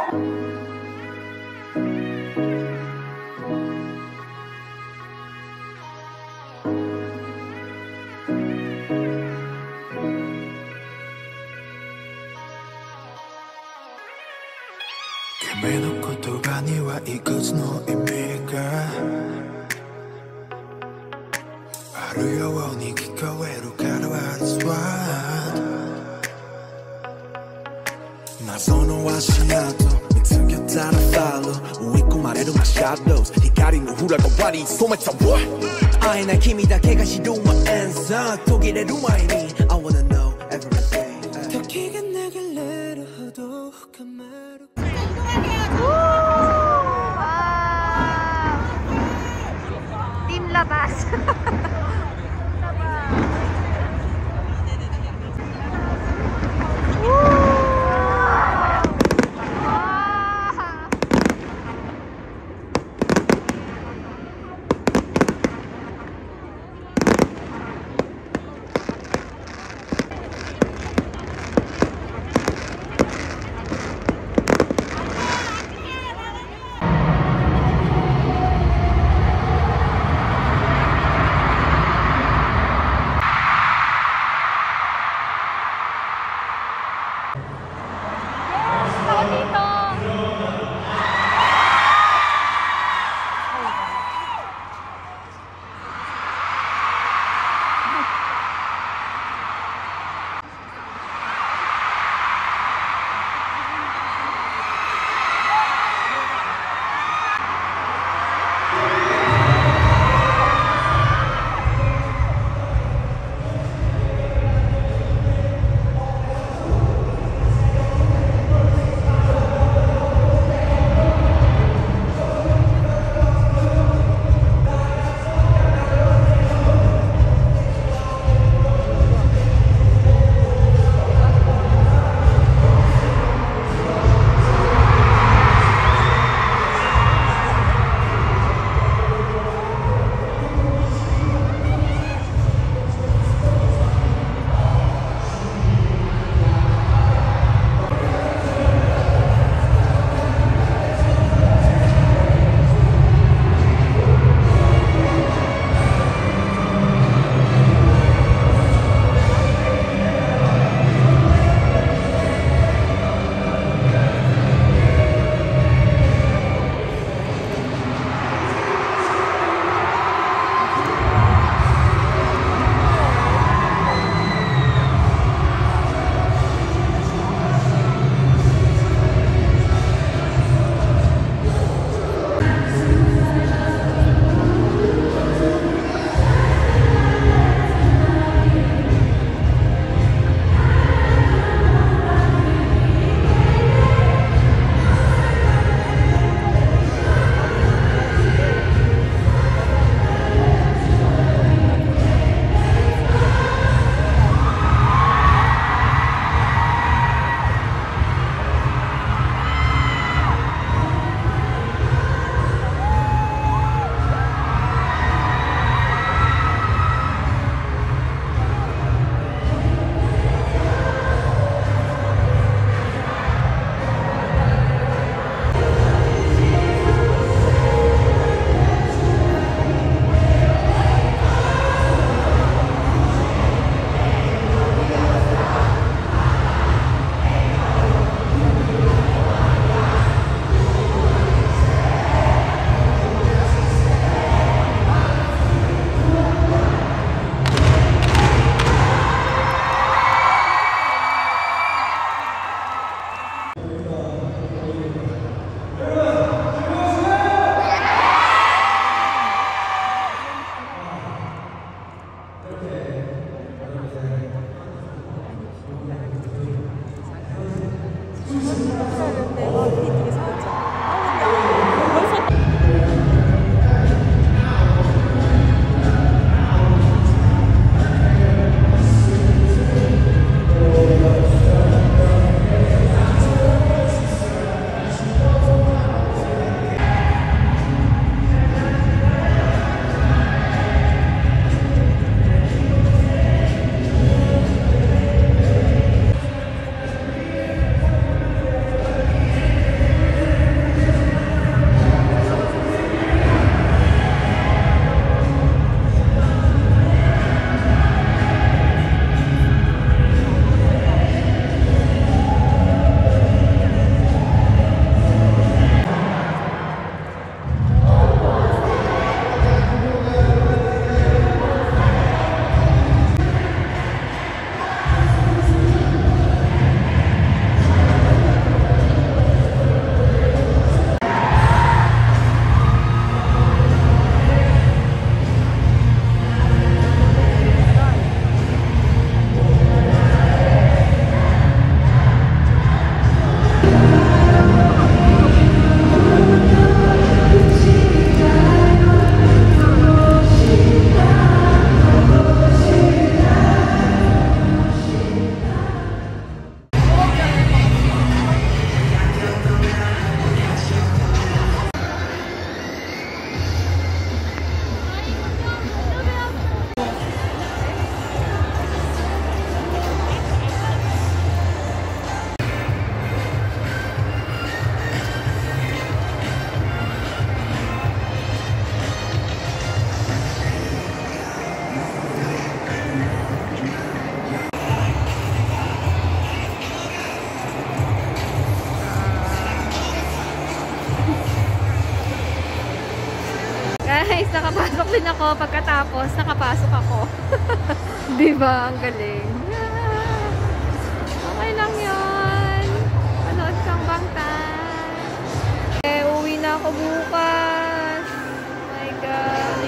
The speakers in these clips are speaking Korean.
君の言葉にはいくつの意味があるように聞こえるから That's what 謎の足跡見つけたらファロー追い込まれるマシャドウ光の裏側に染めた What 会えない君だけが知る My answer 途切れる前に I wanna know everything 時が流れるほど深まる Team labas. guys, nakapasok din ako. Pagkatapos, nakapasok ako. Diba? Ang galing. Okay lang yun. Panood kang bangtan. Uwi na ako bukas. Oh my God.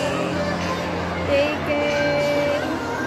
Take it.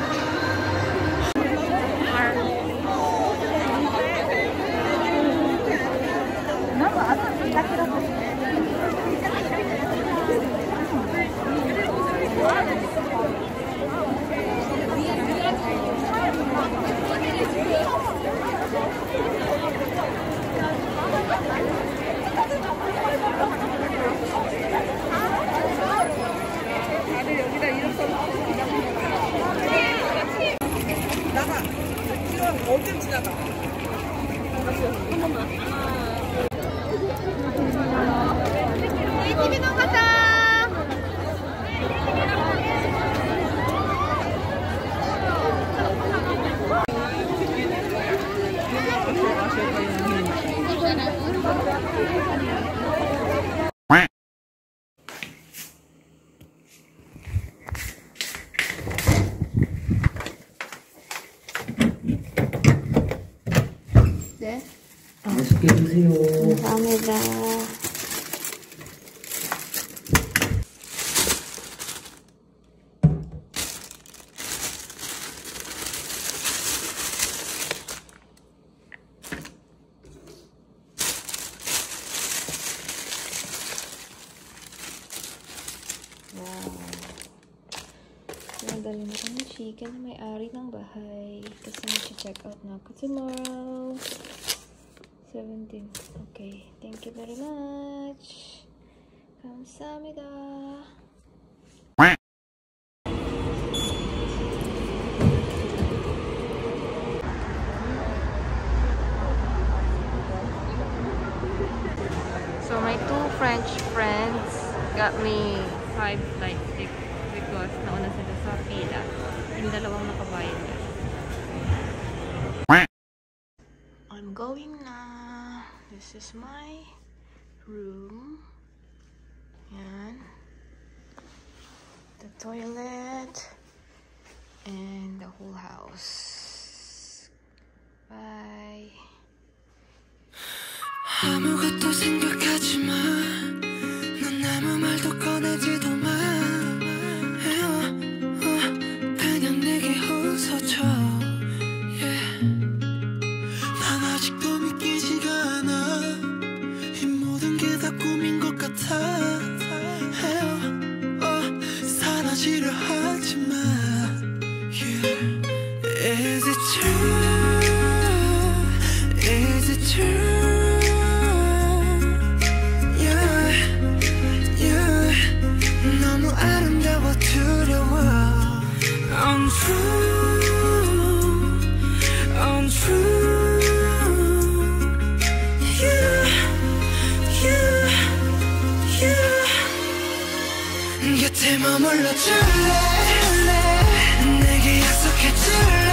맛있게 드세요. 감사합니다. Wow. Nadali na kami chicken na may-ari ng bahay. Kasi mag-check out na ako tomorrow. 17. Okay. Thank you very much. 감사합니다. So my two French friends got me 5 flight tickets because nauna sila sa pila. Yung dalawang nakabayad na. I'm going na. This is my room. Yan. The toilet. And the whole house. Bye. 아무것도 생각하지 마. 넌 아무 말도 꺼내지도 마. 그냥 내게 웃어줘. Yeah. 난 아직도 믿기지가 않아. 이 모든 게 다 꿈인 것 같아. 사라지려 하지 마. Yeah. Is it true? Is it true? 너무 아름다워 두려워. Untrue, untrue. 곁에 머물러 줄래? 내게 약속해 줄래?